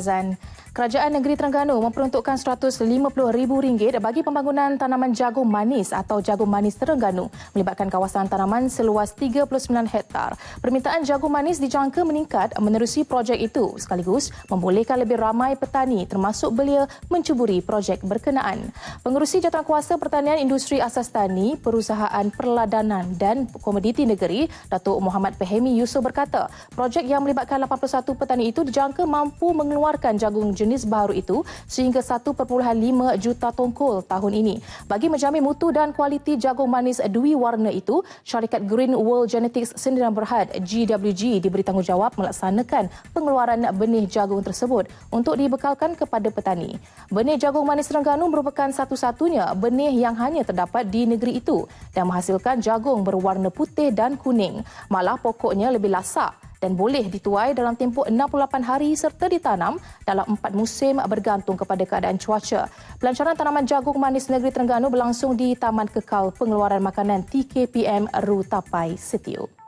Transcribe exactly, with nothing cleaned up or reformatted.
Zan. Kerajaan Negeri Terengganu memperuntukkan seratus lima puluh ribu ringgit bagi pembangunan tanaman jagung manis atau jagung manis Terengganu melibatkan kawasan tanaman seluas tiga puluh sembilan hektar. Permintaan jagung manis dijangka meningkat menerusi projek itu sekaligus membolehkan lebih ramai petani termasuk belia mencuburi projek berkenaan. Pengerusi Jawatankuasa Pertanian Industri Asas Tani, Perusahaan Perladanan dan Komoditi Negeri, Datuk Muhammad Fahimi Yusof berkata, projek yang melibatkan lapan puluh satu petani itu dijangka mampu mengeluarkan jagung jenis baharu itu sehingga satu perpuluhan lima juta tongkol tahun ini. Bagi menjamin mutu dan kualiti jagung manis dui warna itu, syarikat Green World Genetics Sdn Berhad G W G diberi tanggungjawab melaksanakan pengeluaran benih jagung tersebut untuk dibekalkan kepada petani. Benih jagung manis Terengganu merupakan satu-satunya benih yang hanya terdapat di negeri itu dan menghasilkan jagung berwarna putih dan kuning. Malah pokoknya lebih lasak dan boleh dituai dalam tempoh enam puluh lapan hari serta ditanam dalam empat musim bergantung kepada keadaan cuaca. Pelancaran tanaman jagung manis negeri Terengganu berlangsung di Taman Kekal Pengeluaran Makanan T K P M Rutapai Setiu.